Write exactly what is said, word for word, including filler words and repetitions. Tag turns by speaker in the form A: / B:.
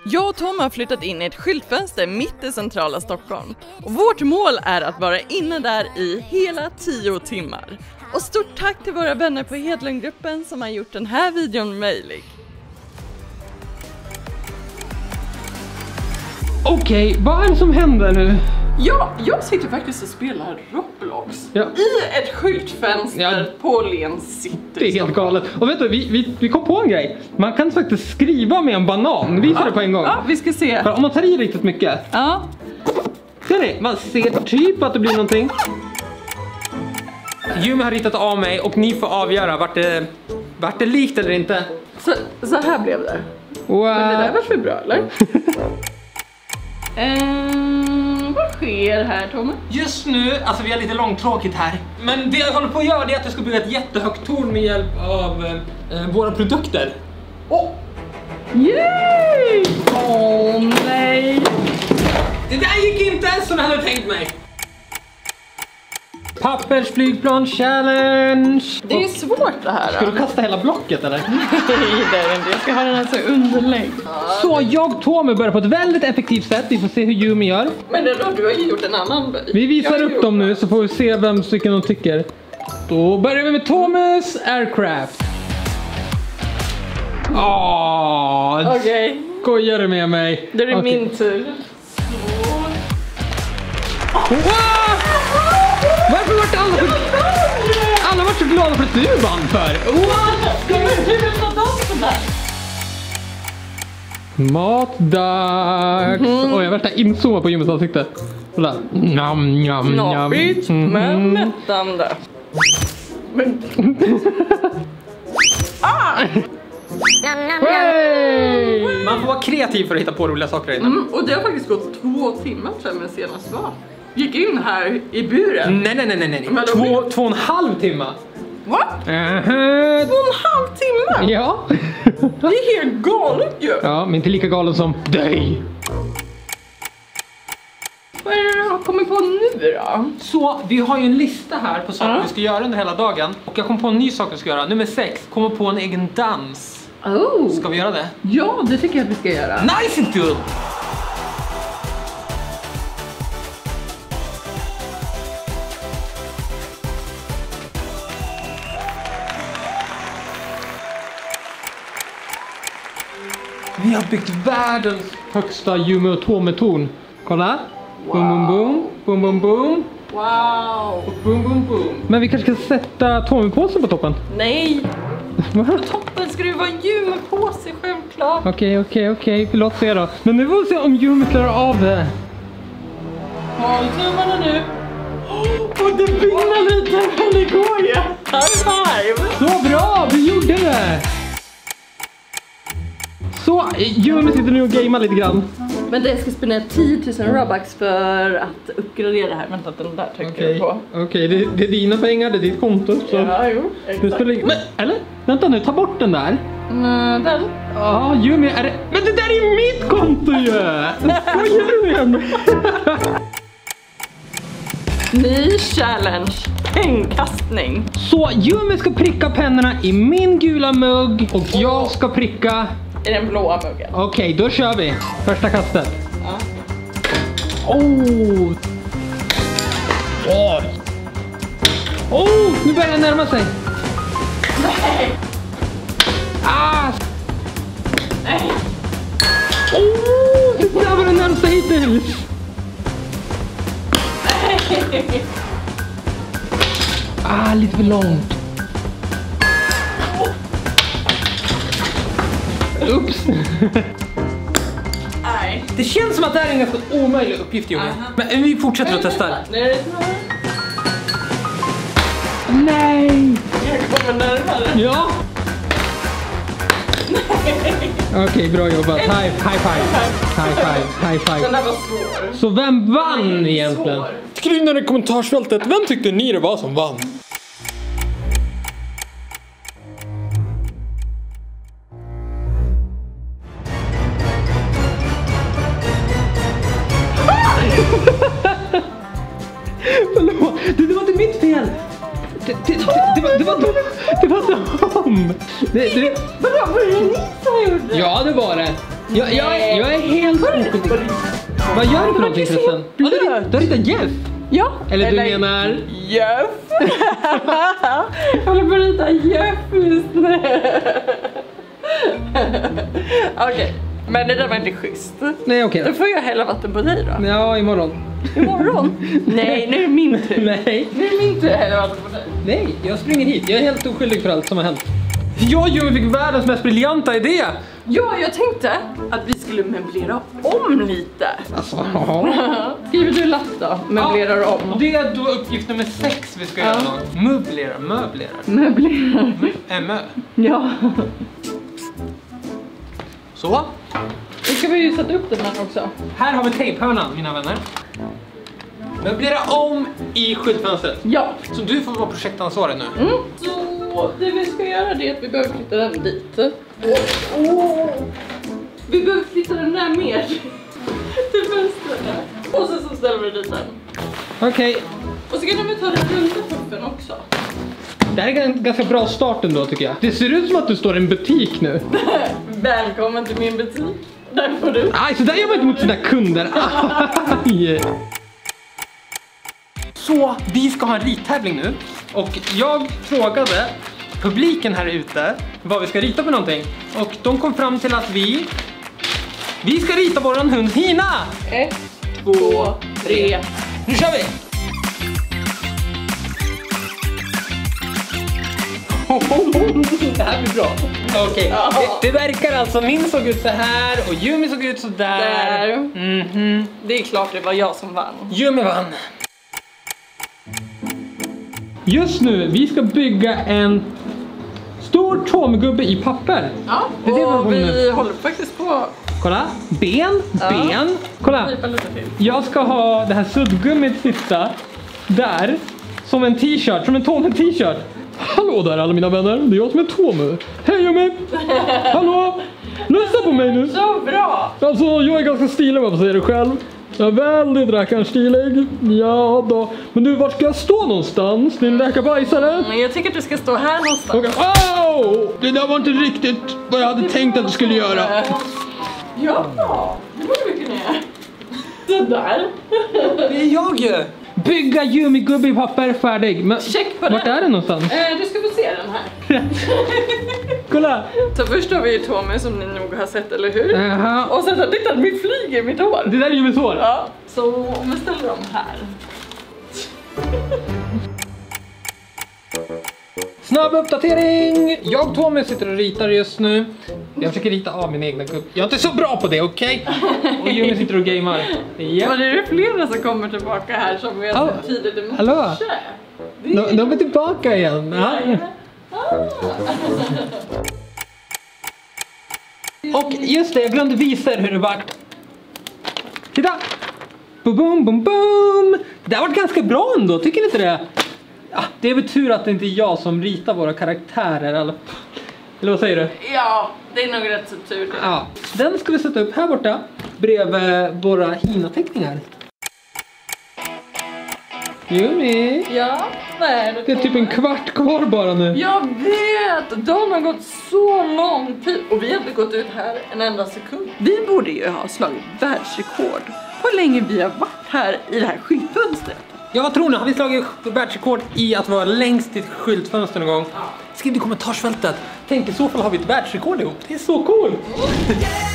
A: Jag och Tom har flyttat in i ett skyltfönster mitt i centrala Stockholm. Och vårt mål är att vara inne där i hela tio timmar. Och stort tack till våra vänner på Hedlundgruppen som har gjort den här videon möjlig.
B: Okej, okay, vad är det som händer nu?
A: Ja, jag sitter faktiskt och spelar Roblox
B: ja.
A: i ett skyltfönster ja. på Lens City.
B: Det är helt galet. Och vet du, vi, vi, vi kom på en grej. Man kan faktiskt skriva med en banan. Visa ja. det på en gång.
A: Ja, vi ska se.
B: För om man tar i riktigt mycket.
A: Ja.
B: Ser ni? Man ser typ att det blir någonting. Yumi har ritat av mig och ni får avgöra vart det, vart det likt eller inte.
A: Så, så här blev det.
B: Wow.
A: Men det där var för bra, eller? Um, vad sker här, Tom?
B: Just nu, alltså vi har lite långtråkigt här. Men det jag håller på att göra är att jag ska bygga ett jättehögt torn med hjälp av eh, våra produkter.
A: Åh! Oh. Yay! Åh oh, nej!
B: Det där gick inte ens som jag hade tänkt mig. Pappersflygplan challenge.
A: Det är svårt det här.
B: Ska du kasta hela blocket eller?
A: Nej, det är inte. Jag ska ha den här så underlägg.
B: Så jag Tommy börjar på ett väldigt effektivt sätt. Vi får se hur Yumi gör.
A: Men det då, du har ju gjort en annan böj.
B: Vi visar upp dem nu så får vi se vem stycken de tycker. Då börjar vi med Thomas Aircraft. Åh,
A: okej. Okay.
B: Skojar du med mig?
A: Det är
B: okay.
A: min tur.
B: Wow! Varför var det alla för... Alla var så glada för att du vann för?
A: Wow! Ska vi ta dansen där?
B: Matdags! Mm. Oj, jag värsta inzooma på Yumis ansikte. Kolla. Njam, njam, njam.
A: Knappigt, mm. men mättande. Men... ah!
B: Hey! Man får vara kreativ för att hitta på roliga saker innan.
A: Mm, och det har faktiskt gått två timmar sedan jag senast var. Gick in här i buren.
B: Nej, nej, nej, nej, nej. Två, två och en halv timme.
A: What?
B: Uh-huh.
A: Två och en halv timme?
B: Ja.
A: Det är helt galet ju.
B: Ja, men inte lika galen som dig.
A: Vad är det du har kommit på nu då?
B: Så, vi har ju en lista här på saker
A: uh.
B: vi ska göra under hela dagen. Och jag kom på en ny sak vi ska göra. Nummer sex, komma på en egen dans.
A: Oh.
B: Ska vi göra det?
A: Ja, det tycker jag att vi ska göra.
B: Nice inte! Vi har byggt världens högsta Yumi och Tommy-torn. Kolla. Wow. Boom, boom, boom. Boom, boom, boom.
A: Wow.
B: Och boom, boom, boom. Men vi kanske ska sätta Tommy-påsen på toppen?
A: Nej. På toppen ska det vara en Yumi-påse, självklart.
B: Okej, okej, okej. Låt se då. Men nu får vi se om Yumi klarar av det.
A: Håll tummarna nu. Och det vinner lite, men det går ju. High five.
B: Så bra, vi gjorde det. Så, Yumi sitter nu och gamear lite grann.
A: Men det ska spendera tio tusen Robux för att uppgradera det här. Vänta, den där trycker
B: okay.
A: du på.
B: Okej, okay, det, det är dina pengar, det är ditt konto. Så.
A: Ja, jo, exakt.
B: Men, eller? Vänta nu, ta bort den där.
A: Mm, den?
B: Ja, oh, Yumi, är det... Men det där är mitt konto ju! Vad gör du igen?
A: Ny challenge. Pengkastning.
B: Så, Yumi ska pricka pennorna i min gula mugg. Och jag ska pricka...
A: i den blåa muggen.
B: Okej, okay, då kör vi. Första kastet.
A: Ja.
B: Oh! Oj! Oh, nu börjar den närma sig.
A: Nej!
B: Ah!
A: Nej!
B: Oh, det där var den närmsta hittills.
A: Nej!
B: Ah, lite för långt. Oops.
A: Nej.
B: Det känns som att det här är en ganska omöjlig uppgift, Yumi. Men vi fortsätter att testa. Nej!
A: Jag kommer närmare.
B: Ja. Okej, okay, bra jobbat. High, high five. High five. High five.
A: Den där var svår.
B: Så vem vann Nej, egentligen? Svår. Skriv ner i kommentarsfältet. Vem tyckte ni det var som vann? Förlåt, det, det var inte mitt fel. Det, det, det, det, var, det var de. Det var de. Det, det,
A: Vadå, var det ni som gjorde det?
B: Ja, det var det. Jag, jag, jag är helt oskyldig. Vad gör du för någonting förresten? Du har ritat Jeff.
A: Ja.
B: Eller du menar...
A: Jeff. Jag håller på att rita Jeff just nu. Okej, okay. Men det där var inte schysst.
B: Nej, okej.
A: Okay, då får jag hälla vatten på dig då.
B: Ja, imorgon.
A: Imorgon? Nej, nu är det min tur.
B: Nej.
A: Nu är det min tur att hälla vatten på dig.
B: Nej, jag springer hit. Jag är helt oskyldig för allt som har hänt. Jag ju fick världens mest briljanta idé.
A: Ja, jag tänkte att vi skulle möblera om lite.
B: Alltså, ja.
A: Skriver du lapp då? Möblerar ja, om.
B: Det är då uppgift nummer sex vi ska ja. göra. Möblera, möblera.
A: Möblera.
B: M-ö.
A: Ja.
B: Så.
A: Nu ska vi ju sätta upp den här också.
B: Här har vi tejphörnan, mina vänner. Möblera om i skyltfönstret.
A: Ja.
B: Så du får vara projektansvarig nu.
A: Mm. Så det vi ska göra är att vi behöver flytta den dit. Oh. Oh. Vi behöver flytta den där mer. Till fönstret. Och sen så ställer vi dit den.
B: Okej. Okay.
A: Och så kan vi ta den runda puffen också.
B: Det här är en ganska bra start ändå tycker jag. Det ser ut som att du står i en butik nu.
A: Välkommen till min butik. Där får du.
B: Aj, så där gör man inte mot sina kunder. Aj. Så, vi ska ha en rittävling nu. Och jag frågade publiken här ute vad vi ska rita för någonting. Och de kom fram till att vi... Vi ska rita våran hund Hina!
A: Ett, två, tre.
B: Nu kör vi! Det här blir bra. Okej, okay. ja. det, det verkar alltså min såg ut så här och Yumi såg ut så där.
A: där.
B: Mm-hmm.
A: Det är klart det var jag som vann.
B: Yumi vann. Just nu, vi ska bygga en stor tomgubbe i papper.
A: Ja,
B: det är det
A: och vi nu. håller faktiskt på.
B: Kolla, ben, ja. ben. Kolla, jag ska ha det här suddgummit sitta där som en t-shirt, som en Tome-t-shirt. Hallå där alla mina vänner, det är jag som är Tome. Hej Yumi! Hallå! Lyssna på mig nu!
A: Så bra!
B: Alltså, jag är ganska stilig, vad säger du själv? Jag är väldigt rackarstilig. Ja då. Men du, vart ska jag stå någonstans? Din läkarbajsare?
A: Mm, jag tycker att du ska stå här någonstans.
B: Okay. Oh! Det där var inte riktigt vad jag hade tänkt att du skulle göra.
A: Ja, det borde vi kunna göra. Sådär.
B: Det är jag ju. Bygga Yumi-gubbe i papper, färdig. Men
A: check på
B: vart
A: den.
B: är den någonstans?
A: Eh, du ska få se den här.
B: Kolla.
A: Så först har vi ju Tommy som ni nog har sett, eller hur?
B: Aha.
A: Och sen så titta, min flyger i mitt hår.
B: Det där är Yumis hår.
A: Ja, så om vi ställer dem här.
B: Snabb uppdatering! Jag och Tommy sitter och ritar just nu. Jag försöker rita av min egna gubbe. Jag är inte så bra på det, okej? Okay? Och Yumi sitter och gamer.
A: Ja. Men det är flera som kommer tillbaka här som vi har sett tidigt i morse.
B: Hallå? De, de är tillbaka igen. Ja. Och just det, jag glömde visa er hur det vart. Titta! Boom, boom, boom, boom! Det har varit ganska bra ändå, tycker ni inte det? Ja, det är väl tur att det inte är jag som ritar våra karaktärer, eller, eller vad säger du?
A: Ja, det är nog rätt så tur.
B: Ja, den ska vi sätta upp här borta, bredvid våra Hina-teckningar. Yumi!
A: Ja, vad är det?
B: Det är typ en kvart kvar bara nu.
A: Jag vet! De har gått så lång tid och vi har inte gått ut här en enda sekund. Vi borde ju ha slagit världsrekord på hur länge vi har varit här i det här skyltfönstret.
B: Ja, vad tror ni? Har vi slagit världsrekord i att vara längst i ett skyltfönster någon gång?
A: Ja.
B: Skriv i kommentarsfältet. Tänk, i så fall har vi ett världsrekord ihop. Det är så coolt!